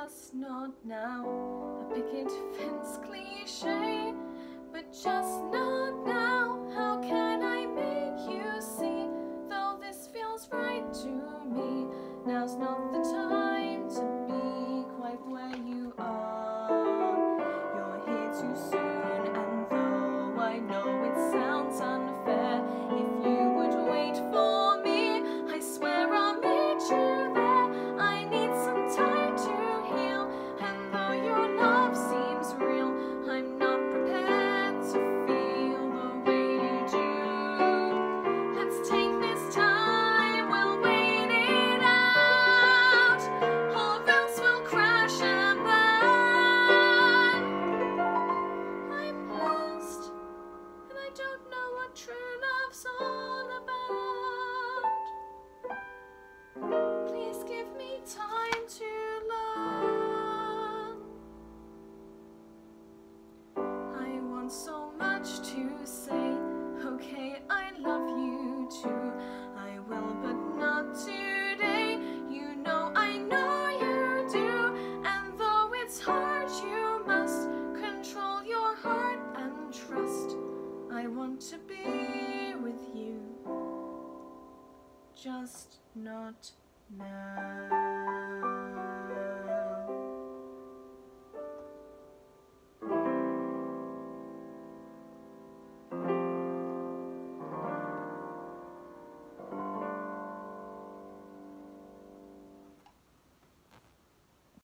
just not now. A picket fence cliche, but just not now. How can I make you see? Though this feels right to me, now's not the time to be quite where you are. You're here too soon, and though I know it sounds unfair, if you would wait for me, I swear I'll meet you there. I need some time to heal, and though your love seems real, I'm not prepared to feel the way you do. Let's take this time, we'll wait it out, or else we'll crash and burn. I'm lost, and I don't know what true love's all about. Please give me time to learn. I want so much to say. Okay, I love you too. I will, but not today. You know I know you do. And though it's hard, you must control your heart and trust. I want to be with you, just not now.